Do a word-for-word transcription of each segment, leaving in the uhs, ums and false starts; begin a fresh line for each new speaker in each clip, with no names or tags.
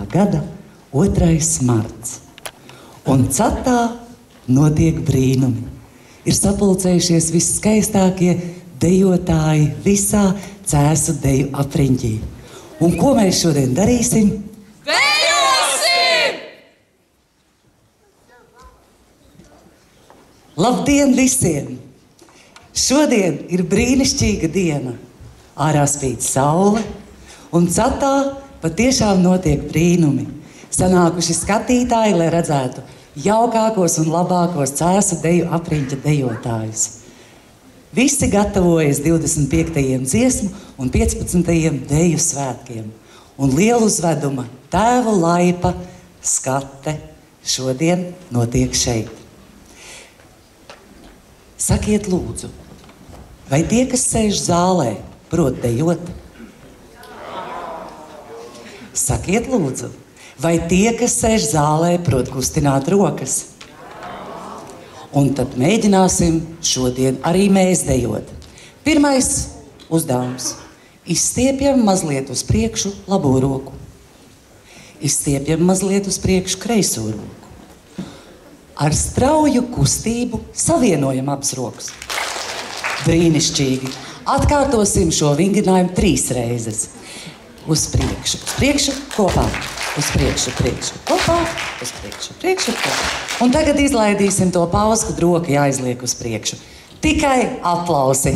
gada otrais marts. Un catā notiek brīnumi. Ir sapulcējušies visskaistākie dejotāji visā Cēsu deju apriņķī. Un ko mēs šodien darīsim?
Dejosim!
Labdien visiem! Šodien ir brīnišķīga diena. Ārā spīd saule, un catā patiešām notiek brīnumi. Sanākuši skatītāji, lai redzētu jaukākos un labākos Cēsu deju apriņķa dejotājus. Visi gatavojas divdesmit piektajiem dziesmu un piecpadsmitajiem deju svētkiem. Un lielu uzveduma Tēvu laipa skate šodien notiek šeit. Sakiet lūdzu, vai tie, kas sēž zālē, prot dejot? Sakiet lūdzu, vai tie, kas sēž zālē, prot kustināt rokas? Un tad mēģināsim šodien arī mēs dejot. Pirmais uzdevums. Izstiepjam mazliet uz priekšu labo roku. Izstiepjam mazliet uz priekšu kreiso roku. Ar strauju kustību savienojam abas rokas. Brīnišķīgi. Atkārtosim šo vingrinājumu trīs reizes. Uz priekšu, uz priekšu, kopā. Uz priekšu, priekšu, kopā. Uz priekšu, priekšu, kopā. Un tagad izlaidīsim to pauzi, kad roka jāizliek uz priekšu. Tikai aplausi.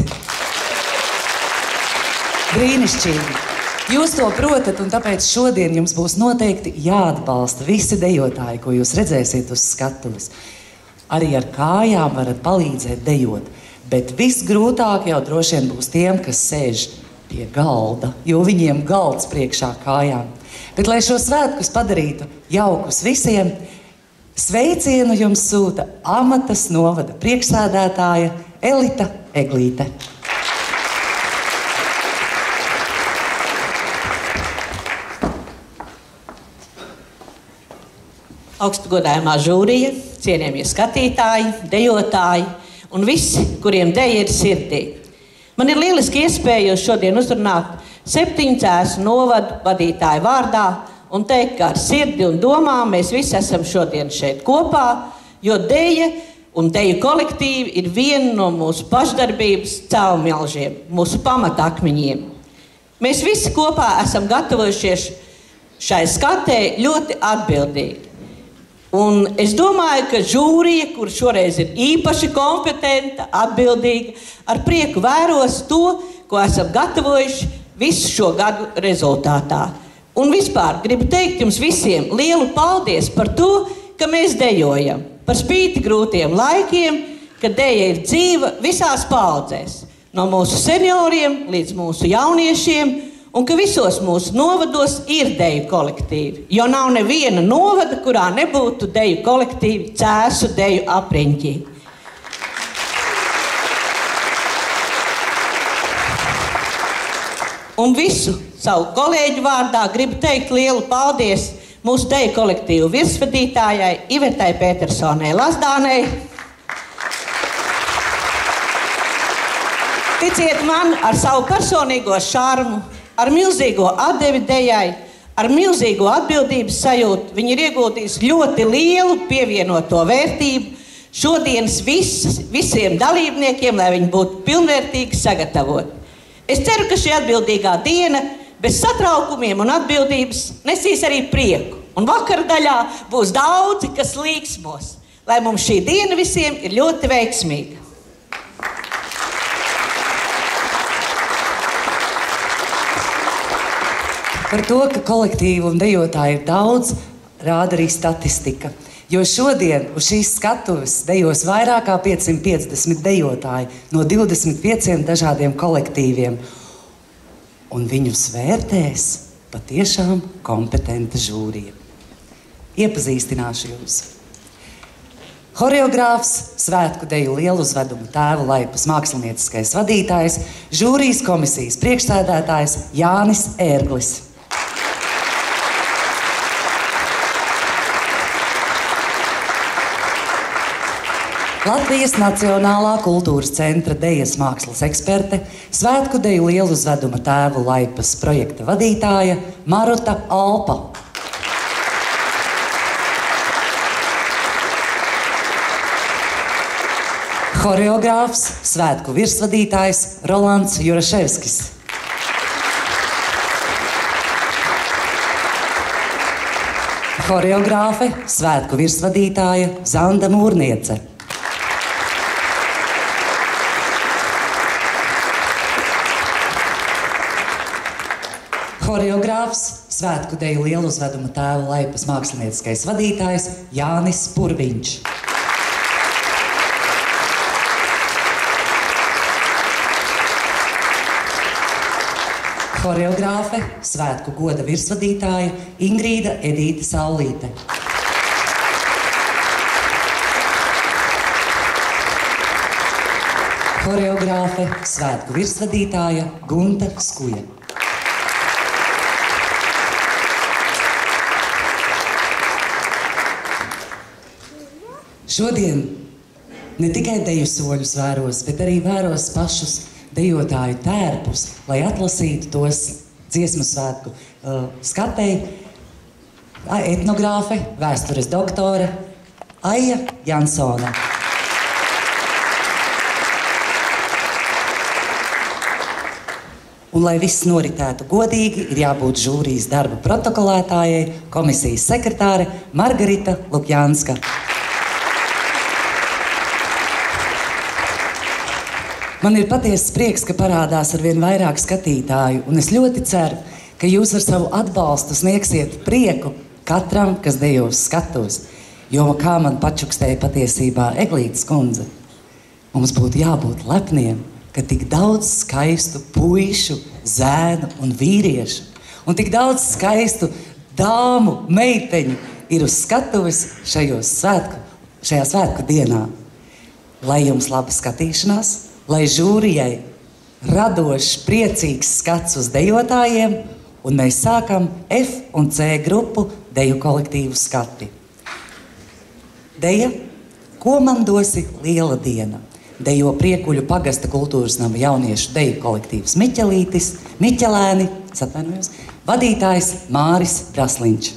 Brīnišķīgi. Jūs to protat, un tāpēc šodien jums būs noteikti jāatbalsta visi dejotāji, ko jūs redzēsiet uz skatuves. Arī ar kājām varat palīdzēt dejot, bet visgrūtāk jau droši vien būs tiem, kas sēž pie galda, jo viņiem galds priekšā kājām. Bet, lai šo svētkus padarītu jaukus visiem, sveicienu jums sūta Amatas novada priekšsēdētāja Elita Eglīte.
Augstu godājumā žūrija, cienījamie skatītāji, dejotāji un visi, kuriem deja ir sirdī. Man ir lieliski iespēja jūs šodien uzrunāt septiņu Cēsu novadu vadītāju vārdā un teikt, ka ar sirdi un domām mēs visi esam šodien šeit kopā, jo deja un deju kolektīvi ir viena no mūsu pašdarbības caurmilžiem, mūsu pamatakmeņiem. Mēs visi kopā esam gatavojušies šai skatē ļoti atbildīgi. Un es domāju, ka žūrija, kur šoreiz ir īpaši kompetenta, atbildīga, ar prieku vēros to, ko esam gatavojuši visu šo gadu rezultātā. Un vispār gribu teikt jums visiem lielu paldies par to, ka mēs dejojam. Par spīti grūtiem laikiem, ka deja ir dzīva visās paudzēs. No mūsu senioriem līdz mūsu jauniešiem, un ka visos mūsu novados ir deju kolektīvi. Jo nav neviena novada, kurā nebūtu deju kolektīvi Cēsu deju apriņķī. Un visu savu kolēģu vārdā gribu teikt lielu paldies mūsu deju kolektīvu virsvadītājai Ivetai Petersonai Lazdānei. Ticiet man, ar savu personīgo šarmu, ar milzīgo atdevi dejai, ar milzīgo atbildības sajūtu, viņi ir ieguldījis ļoti lielu pievienoto vērtību šodienas vis, visiem dalībniekiem, lai viņi būtu pilnvērtīgi sagatavoti. Es ceru, ka šī atbildīgā diena bez satraukumiem un atbildības nesīs arī prieku. Un vakara daļā būs daudzi, kas līksmos, lai mums šī diena visiem ir ļoti veiksmīga.
Par to, ka kolektīvu un dejotāju ir daudz, rāda arī statistika. Jo šodien uz šīs skatuves dejos vairāk kā piecsimt piecdesmit dejotāji no divdesmit pieciem dažādiem kolektīviem. Un viņus vērtēs patiešām kompetenta žūrija. Iepazīstināšu jūs. Horeogrāfs, svētku deju lieluzvedumu Tēvu laipas mākslinieckais vadītājs, žūrijas komisijas priekšsēdētājs Jānis Ērglis. Latvijas Nacionālā kultūras centra dejas mākslas eksperte, svētku deju lieluzveduma Tēvu laipas projekta vadītāja Maruta Alpa. Horeogrāfs, svētku virsvadītājs Rolands Juraševskis. Horeogrāfe, svētku virsvadītāja Zanda Mūrniece. Horeogrāfs, svētku deju lieluzveduma tēva laipas mākslinieckais vadītājs Jānis Purviņš. Horeogrāfe, svētku goda virsvadītāja Ingrīda Edīte Saulīte. Horeogrāfe, svētku virsvadītāja Gunta Skuja. Šodien ne tikai deju soļus vēros, bet arī vēros pašus dejotāju tērpus, lai atlasītu tos dziesmu svētku uh, skatēji. Etnogrāfe, vēstures doktore Aija Jansone. Un, lai viss noritētu godīgi, ir jābūt žūrijas darba protokolētājai, komisijas sekretāre Margarita Lukjānska. Man ir patiesas prieks, ka parādās arvien vairāk skatītāju, un es ļoti ceru, ka jūs ar savu atbalstu sniegsiet prieku katram, kas dejos skatos. Jo, kā man pačukstēja patiesībā Eglītes kundze, mums būtu jābūt lepniem, ka tik daudz skaistu puišu, zēnu un vīriešu, un tik daudz skaistu dāmu, meiteņu ir uz skatuves šajos svētku, šajā svētku dienā. Lai jums laba skatīšanās, lai žūrijai radošs, priecīgs skats uz dejotājiem, un mēs sākam F un C grupu deju kolektīvu skati. Deja, ko man dosi liela diena? Dejo Priekuļu pagasta kultūras nama jauniešu deju kolektīvs Miķelītis, Miķelēni, atvainojos, vadītājs Māris Drasliņš.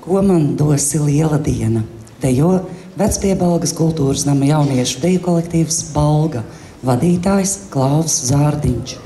Ko man dosi liela diena? Dejo Vecpiebalgas kultūras nama jauniešu deju kolektīvs Balga, vadītājs Klaus Zārdiņš.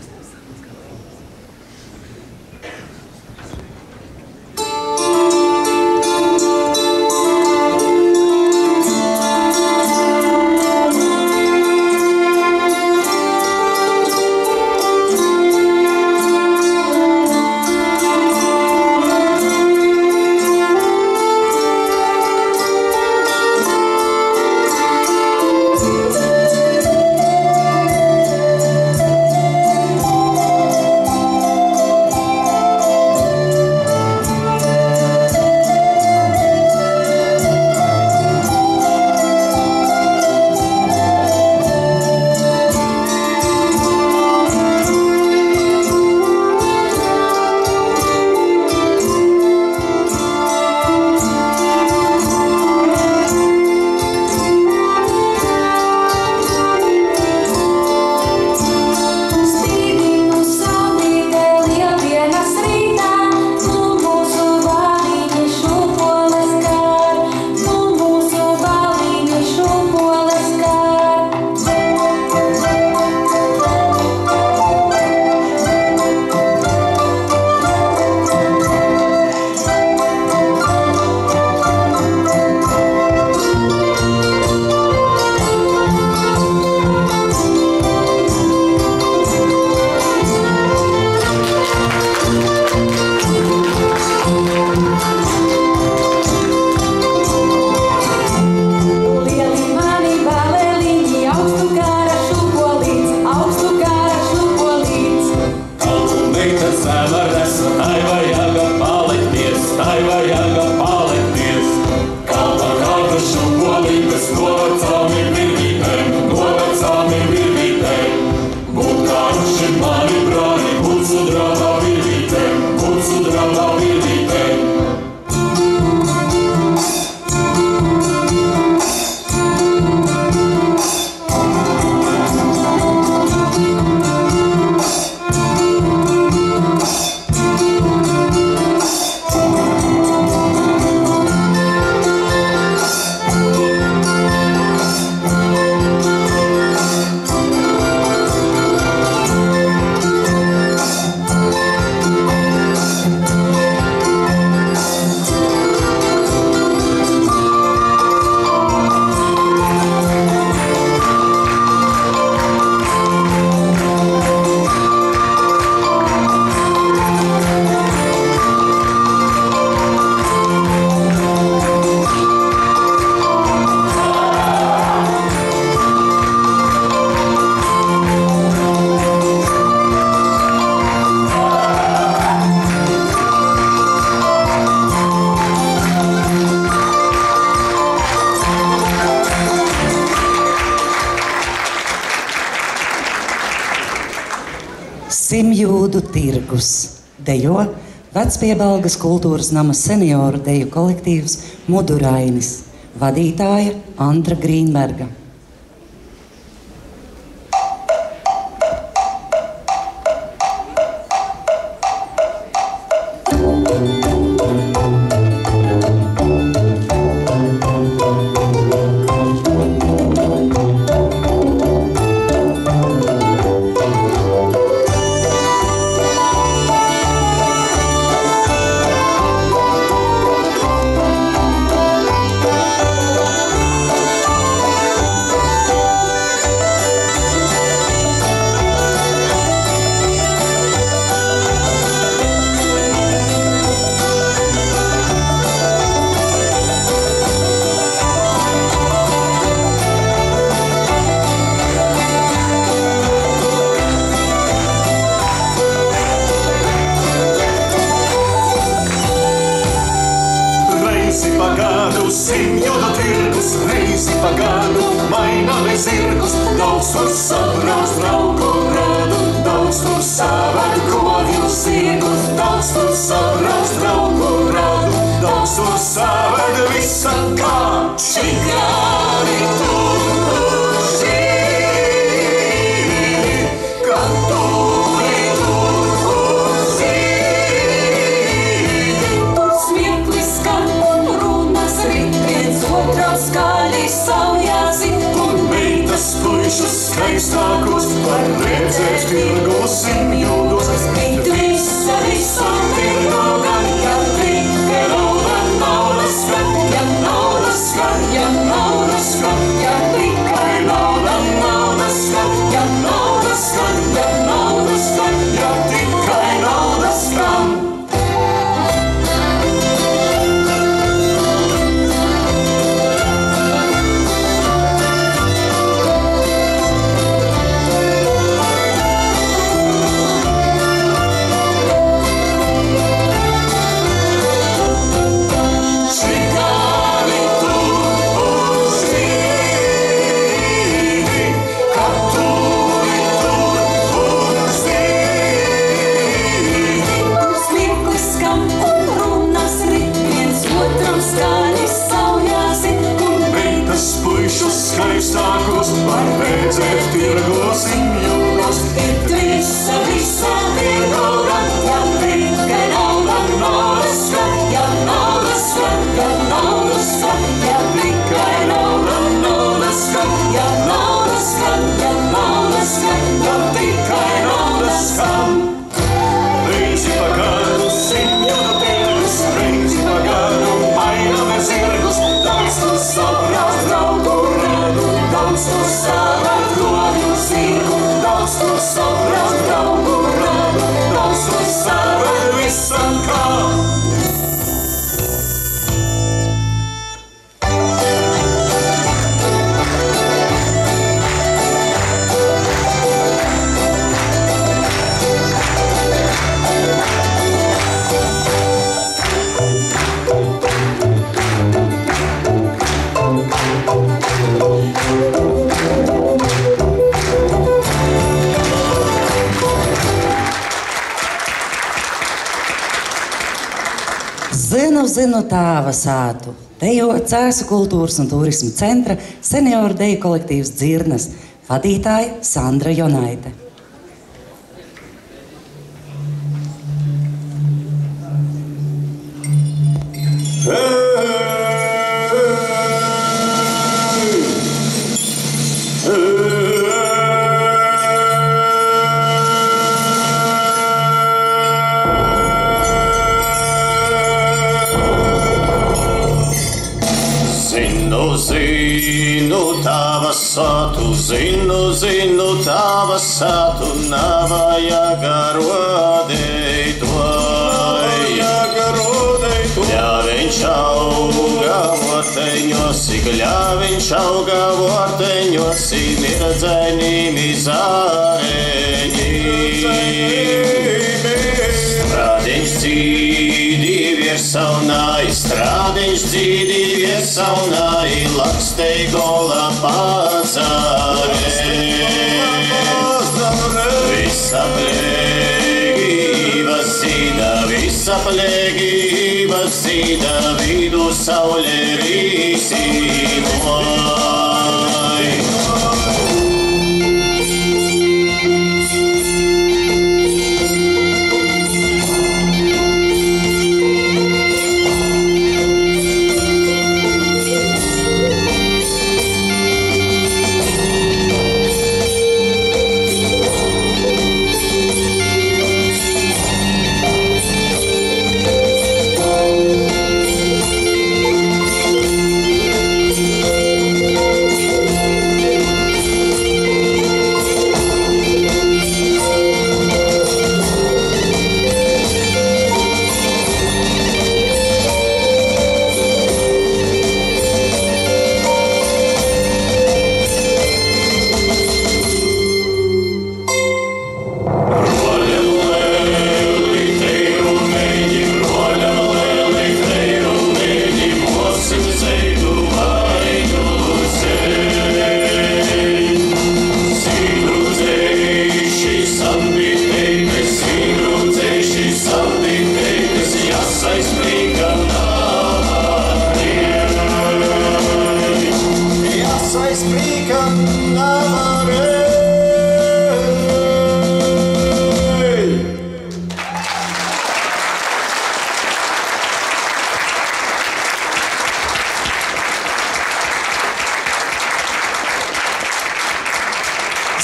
Simjūdu tirgus dejo Vecpiebalgas kultūras nama senioru deju kolektīvs Mudurainis, vadītāja Andra Grīnberga.
Smieklīskā skaistākos, var redzēt tirgosim jūgos. Bet visa, visa tirgo gan, ja tikai nauda, nauda skan, ja nauda skan, ja nauda skan, ja tikai nauda, nauda skan, ja nauda skan, ja nauda skan, ja tikai nauda skan. Skaistākos, var redzēt tirgosim jūgos. Bet visa, visa tirgo gan, ja tikai nauda, nauda skan, ja nauda skan, ja nauda skan, ja tikai nauda, nauda skan, ja nauda skan, ja nauda skan, ja tikai nauda skan. Principa gadu, simjonu tirgus, principa gadu, mainamies zirgus, daudz tu saprāt, draugu radu, daudz tu saprāt, godu zirgu, daudz tu saprāt, draugu radu, daudz tu saprāt, visam kā.
Zinu, zinu tāva sātu. Dejo Cēsu kultūras un turisma centra senioru deju kolektīvs Dzirnas, vadītāja Sandra Jonaite.
Zinu tava sātu, zinu, zinu tava sātu, nevajag rodēt vai. Ļāviņš auga vorteņos, ļāviņš auga vorteņos, mirdzainīmi zāreņi. Strādiņš dzīdi viersaunai, strādiņš dzīdi viersaunai, lakstei gola pazare. Visa plēgība zīda, visa plēgība zīda, vidu saule rīsīmoj.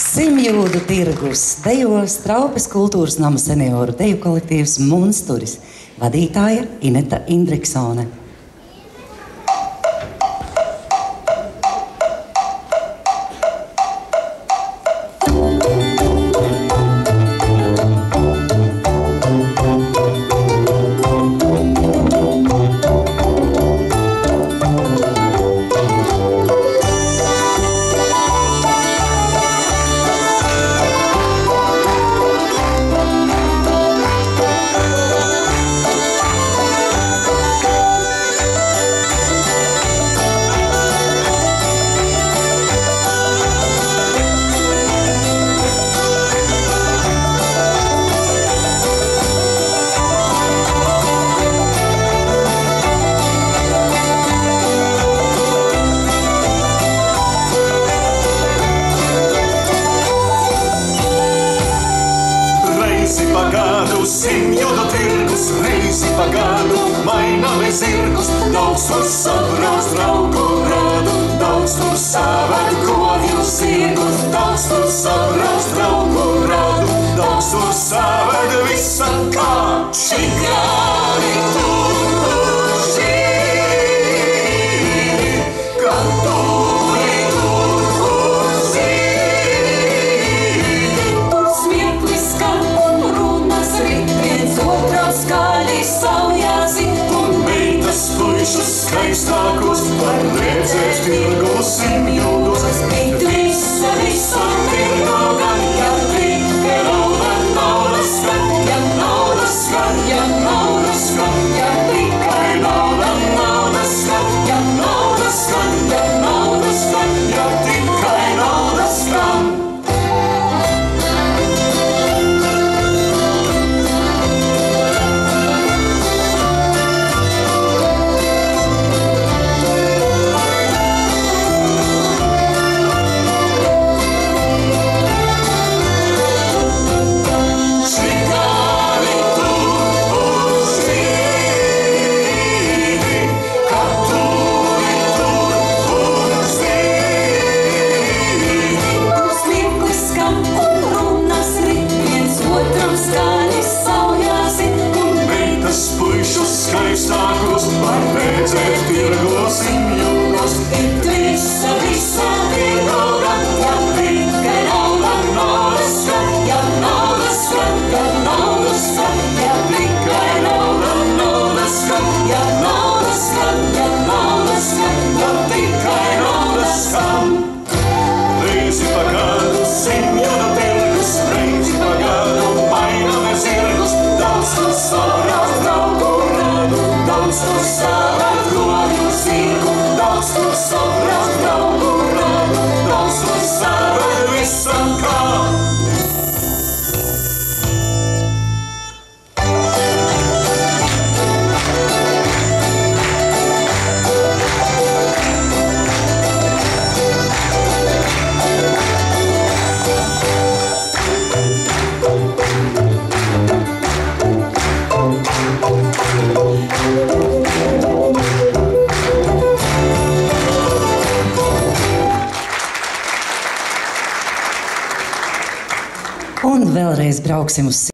Simjūdu tirgus dejos Traupes kultūras nama senioru deju kolektīvs Munsturis, vadītāja Ineta Indriksone.
Simjūdu tirgus reizi pagādu, maināmi zirgus, daudz tur sabrauc draugu rādu, daudz tur saved govju zirgus, daudz tur sabrauc draugu rādu, daudz tur saved visa kā čigāri tur žīri, kā turi tur žīri, tur smieklis skan un runas rit, viens otram skaļi saujāsi, un meitas puišus skaistākos var redzēt tirgu simjūdos. It visa, visa tirgu gan, ja tikai nauda, nauda skan, ja nauda skan, ja nauda skan, ja tikai nauda, nauda skan, ja nauda skan, ja nauda skan, ja tikai nauda skan. Skaistākos var redzēt tirgo simjūdos. It visa, visa tirgo gan, ja tikai nauda, nauda skan, ja nauda skan, ja nauda skan, ja tikai nauda, nauda skan, ja nauda skan, ja nauda skan, ja tikai nauda skan. Reizi pagādu simjūdu tirgus, reizi pagādu maināmi zirgus, daudz tur sabrauc draugu rādu, daudz tur saved govju zirgu, daudz tur sabrauc draugu rādu, daudz tur saved visam kā.
Un vēlreiz brauksim uz